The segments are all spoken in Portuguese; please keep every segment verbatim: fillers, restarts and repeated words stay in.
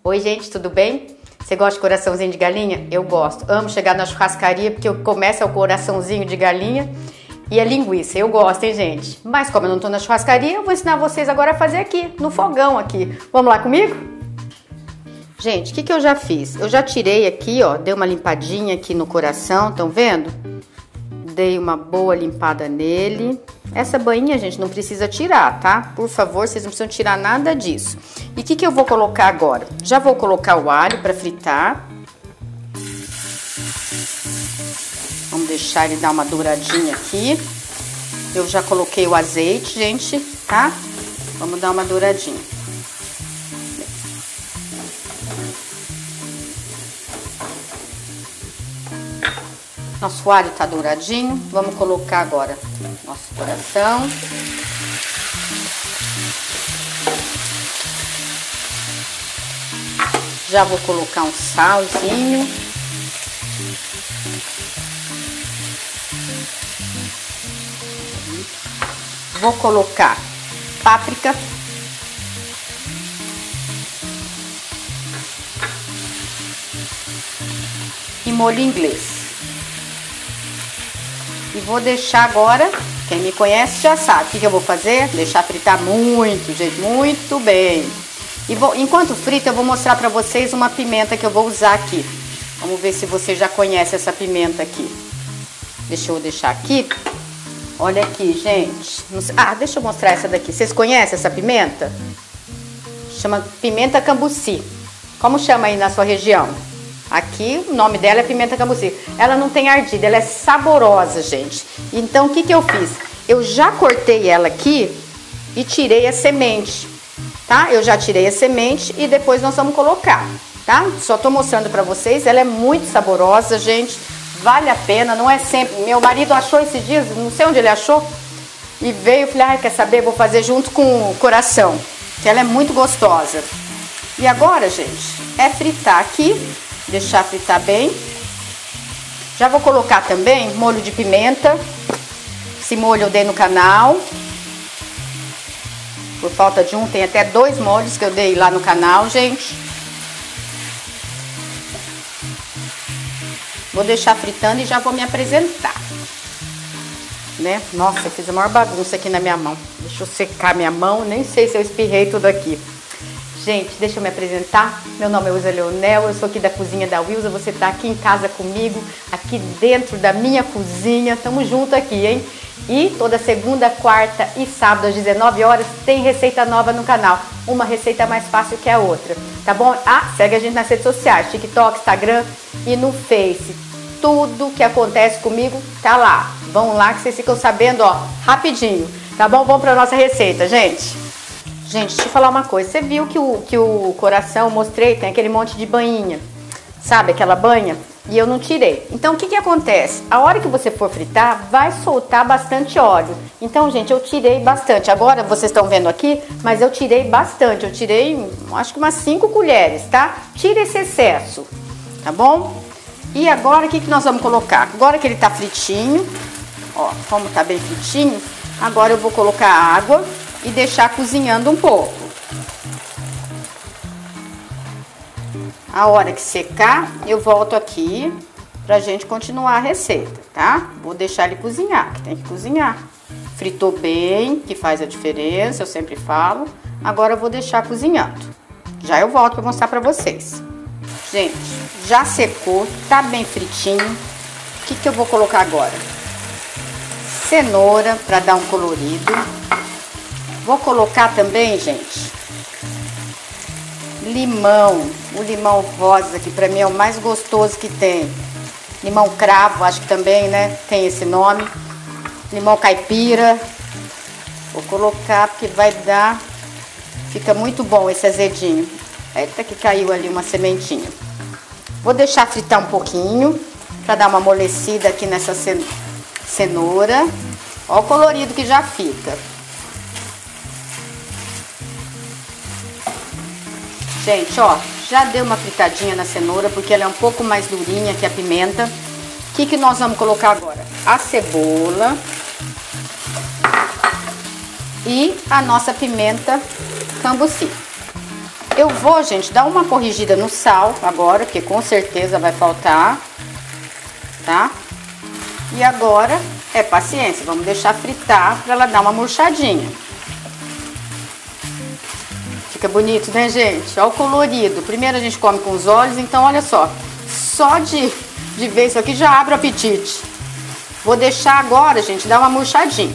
Oi gente, tudo bem? Você gosta de coraçãozinho de galinha? Eu gosto, amo chegar na churrascaria porque eu começo é o coraçãozinho de galinha e a linguiça, eu gosto, hein gente? Mas como eu não tô na churrascaria, eu vou ensinar vocês agora a fazer aqui, no fogão aqui. Vamos lá comigo? Gente, o que que eu já fiz? Eu já tirei aqui, ó, dei uma limpadinha aqui no coração, estão vendo? Dei uma boa limpada nele. Essa bainha, gente, não precisa tirar, tá? Por favor, vocês não precisam tirar nada disso. E o que que eu vou colocar agora? Já vou colocar o alho para fritar. Vamos deixar ele dar uma douradinha aqui. Eu já coloquei o azeite, gente, tá? Vamos dar uma douradinha. Nosso alho tá douradinho. Vamos colocar agora nosso coração. Já vou colocar um salzinho. Vou colocar páprica. E molho inglês. E vou deixar agora, quem me conhece já sabe, o que que eu vou fazer? Deixar fritar muito, gente, muito bem. E vou, enquanto frita, eu vou mostrar pra vocês uma pimenta que eu vou usar aqui. Vamos ver se você já conhece essa pimenta aqui. Deixa eu deixar aqui. Olha aqui, gente. Ah, deixa eu mostrar essa daqui. Vocês conhecem essa pimenta? Chama pimenta cambuci. Como chama aí na sua região? Aqui, o nome dela é pimenta cambuci. Ela não tem ardida, ela é saborosa, gente. Então, o que que eu fiz? Eu já cortei ela aqui e tirei a semente, tá? Eu já tirei a semente e depois nós vamos colocar, tá? Só tô mostrando pra vocês, ela é muito saborosa, gente. Vale a pena, não é sempre... Meu marido achou esses dias, não sei onde ele achou, e veio, falei, ah, quer saber? Vou fazer junto com o coração, que ela é muito gostosa. E agora, gente, é fritar aqui. Deixar fritar bem. Já vou colocar também molho de pimenta. Esse molho eu dei no canal. Por falta de um, tem até dois molhos que eu dei lá no canal, gente. Vou deixar fritando e já vou me apresentar. Né? Nossa, eu fiz a maior bagunça aqui na minha mão. Deixa eu secar minha mão, nem sei se eu espirrei tudo aqui. Gente, deixa eu me apresentar. Meu nome é Wilza Leonel, eu sou aqui da cozinha da Wilza. Você tá aqui em casa comigo, aqui dentro da minha cozinha. Tamo junto aqui, hein? E toda segunda, quarta e sábado às dezenove horas tem receita nova no canal. Uma receita mais fácil que a outra, tá bom? Ah, segue a gente nas redes sociais, TikTok, Instagram e no Face. Tudo que acontece comigo tá lá. Vão lá que vocês ficam sabendo, ó, rapidinho. Tá bom? Vamos pra nossa receita, gente. Gente, deixa eu falar uma coisa. Você viu que o, que o coração eu mostrei, tem aquele monte de banhinha. Sabe aquela banha? E eu não tirei. Então, o que que acontece? A hora que você for fritar, vai soltar bastante óleo. Então, gente, eu tirei bastante. Agora, vocês estão vendo aqui, mas eu tirei bastante. Eu tirei, acho que umas cinco colheres, tá? Tira esse excesso, tá bom? E agora, o que que nós vamos colocar? Agora que ele tá fritinho, ó, como tá bem fritinho, agora eu vou colocar água e deixar cozinhando um pouco. A hora que secar, eu volto aqui pra gente continuar a receita, tá? Vou deixar ele cozinhar, que tem que cozinhar. Fritou bem, que faz a diferença, eu sempre falo. Agora eu vou deixar cozinhando. Já eu volto pra mostrar pra vocês. Gente, já secou, tá bem fritinho. O que que eu vou colocar agora? Cenoura pra dar um colorido. Vou colocar também, gente, limão. O limão rosa, que pra mim é o mais gostoso que tem. Limão cravo, acho que também, né, tem esse nome. Limão caipira. Vou colocar porque vai dar... Fica muito bom esse azedinho. Eita que caiu ali uma sementinha. Vou deixar fritar um pouquinho, pra dar uma amolecida aqui nessa cenoura. Ó o colorido que já fica. Gente, ó, já deu uma fritadinha na cenoura, porque ela é um pouco mais durinha que a pimenta. O que que nós vamos colocar agora? A cebola e a nossa pimenta cambuci. Eu vou, gente, dar uma corrigida no sal agora, porque com certeza vai faltar, tá? E agora é paciência, vamos deixar fritar pra ela dar uma murchadinha. Fica bonito, né, gente? Olha o colorido. Primeiro a gente come com os olhos, então olha só. Só de, de ver isso aqui já abre o apetite. Vou deixar agora, gente, dar uma murchadinha.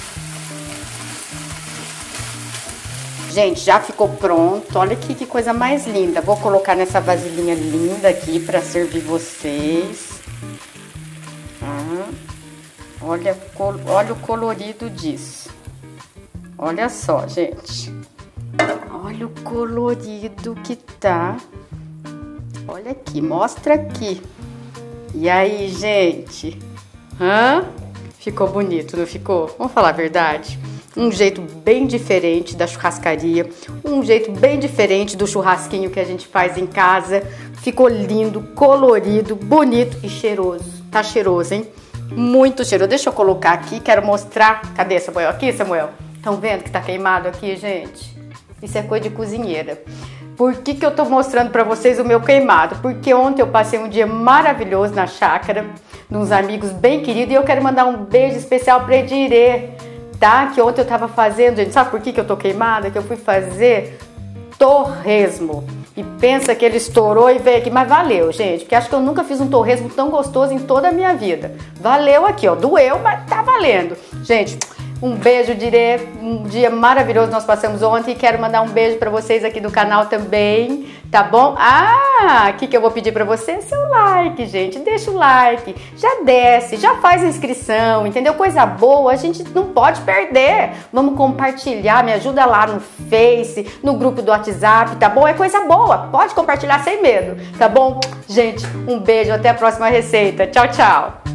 Gente, já ficou pronto. Olha aqui que coisa mais linda. Vou colocar nessa vasilhinha linda aqui para servir vocês. Ah, olha, olha o colorido disso. Olha só, gente. Olha o colorido que tá. Olha aqui, mostra aqui. E aí, gente? Hã? Ficou bonito, não ficou? Vamos falar a verdade? Um jeito bem diferente da churrascaria, um jeito bem diferente do churrasquinho que a gente faz em casa. Ficou lindo, colorido, bonito e cheiroso. Tá cheiroso, hein? Muito cheiroso. Deixa eu colocar aqui, quero mostrar. Cadê Samuel? Aqui, Samuel? Estão vendo que tá queimado aqui, gente? Isso é coisa de cozinheira. Por que que eu tô mostrando pra vocês o meu queimado? Porque ontem eu passei um dia maravilhoso na chácara, nos amigos bem queridos, e eu quero mandar um beijo especial pra Edirê, tá? Que ontem eu tava fazendo, gente, sabe por que que eu tô queimada? Que eu fui fazer torresmo. E pensa que ele estourou e veio aqui, mas valeu, gente, porque acho que eu nunca fiz um torresmo tão gostoso em toda a minha vida. Valeu aqui, ó, doeu, mas tá valendo. Gente, um beijo, Dirê, um dia maravilhoso nós passamos ontem e quero mandar um beijo pra vocês aqui do canal também, tá bom? Ah, o que que eu vou pedir pra você? Seu like, gente, deixa o like, já desce, já faz a inscrição, entendeu? Coisa boa, a gente não pode perder. Vamos compartilhar, me ajuda lá no Face, no grupo do WhatsApp, tá bom? É coisa boa, pode compartilhar sem medo, tá bom? Gente, um beijo, até a próxima receita. Tchau, tchau!